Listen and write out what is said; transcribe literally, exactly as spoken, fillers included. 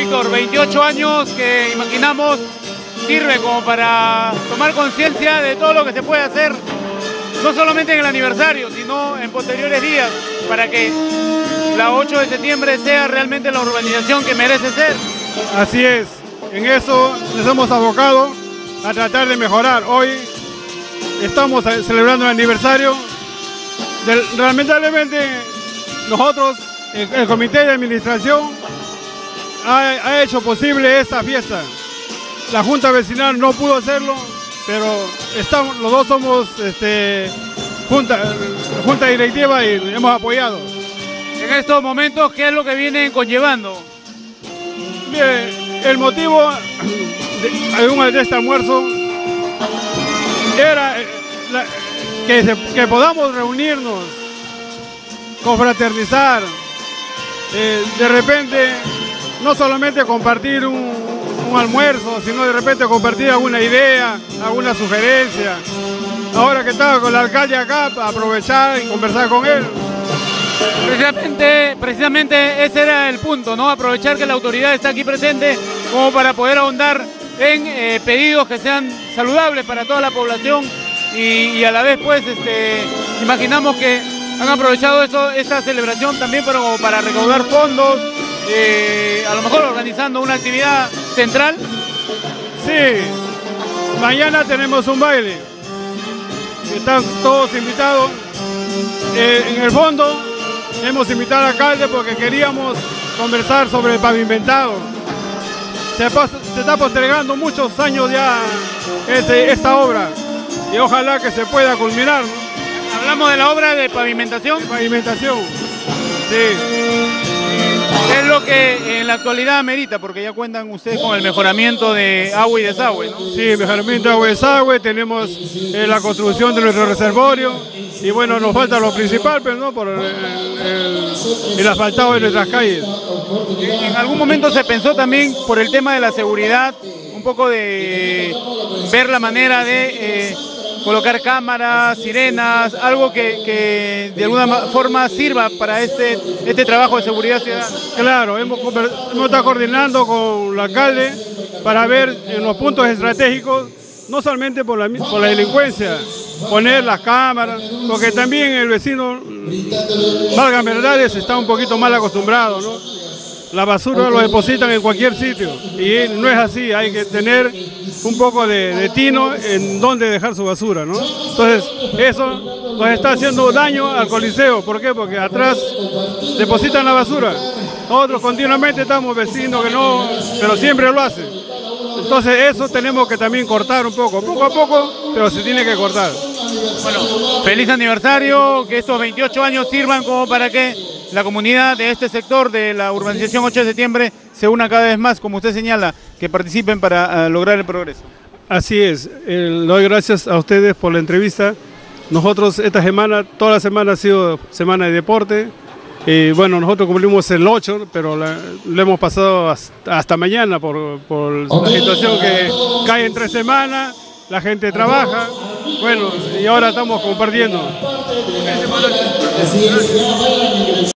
Víctor, veintiocho años que imaginamos sirve como para tomar conciencia de todo lo que se puede hacer, no solamente en el aniversario, sino en posteriores días, para que la ocho de septiembre sea realmente la urbanización que merece ser. Así es, en eso nos hemos abocado a tratar de mejorar. Hoy estamos celebrando el aniversario. Del, lamentablemente nosotros, el, el comité de administración, ha, ha hecho posible esta fiesta. La Junta Vecinal no pudo hacerlo, pero estamos, los dos somos este, junta, junta directiva y hemos apoyado. En estos momentos, ¿qué es lo que vienen conllevando? Bien, el motivo de, de este almuerzo era la, que, se, que podamos reunirnos, confraternizar, eh, de repente no solamente compartir un, un almuerzo, sino de repente compartir alguna idea, alguna sugerencia. Ahora que estaba con el alcalde acá, aprovechar y conversar con él. Precisamente, precisamente ese era el punto, ¿no? Aprovechar que la autoridad está aquí presente como para poder ahondar en eh, pedidos que sean saludables para toda la población y, y a la vez, pues, este, imaginamos que han aprovechado esto, esta celebración también para, para recaudar fondos, eh, a lo mejor organizando una actividad central. Sí, mañana tenemos un baile, están todos invitados. Eh, en el fondo hemos invitado al alcalde porque queríamos conversar sobre el pavimentado. Se, se está postergando muchos años ya este, esta obra y ojalá que se pueda culminar, ¿no? Hablamos de la obra de pavimentación. De pavimentación, sí. Es lo que en la actualidad amerita, porque ya cuentan ustedes con el mejoramiento de agua y desagüe, ¿no? Sí, mejoramiento de agua y desagüe, tenemos eh, la construcción de nuestro reservorio y bueno, nos falta lo principal, pero no por el, el, el asfaltado de nuestras calles. En algún momento se pensó también por el tema de la seguridad, un poco de ver la manera de eh, colocar cámaras, sirenas, algo que, que de alguna forma sirva para este, este trabajo de seguridad ciudadana. Claro, hemos, hemos estado coordinando con el alcalde para ver en los puntos estratégicos, no solamente por la, por la delincuencia, poner las cámaras, porque también el vecino, valga verdades, está un poquito mal acostumbrado, ¿no? La basura lo depositan en cualquier sitio y no es así, hay que tener un poco de, de tino en dónde dejar su basura, ¿no? Entonces eso nos está haciendo daño al Coliseo. ¿Por qué? Porque atrás depositan la basura. Nosotros continuamente estamos vecinos que no, pero siempre lo hacen. Entonces eso tenemos que también cortar un poco, poco a poco, pero se tiene que cortar. Bueno, feliz aniversario, que estos veintiocho años sirvan como para que la comunidad de este sector de la urbanización ocho de septiembre se una cada vez más, como usted señala, que participen para uh, lograr el progreso. Así es, eh, le doy gracias a ustedes por la entrevista. Nosotros esta semana, toda la semana ha sido semana de deporte. Y bueno, nosotros cumplimos el ocho, pero la, lo hemos pasado hasta, hasta mañana por, por la situación que cae entre semanas, la gente trabaja, bueno, y ahora estamos compartiendo.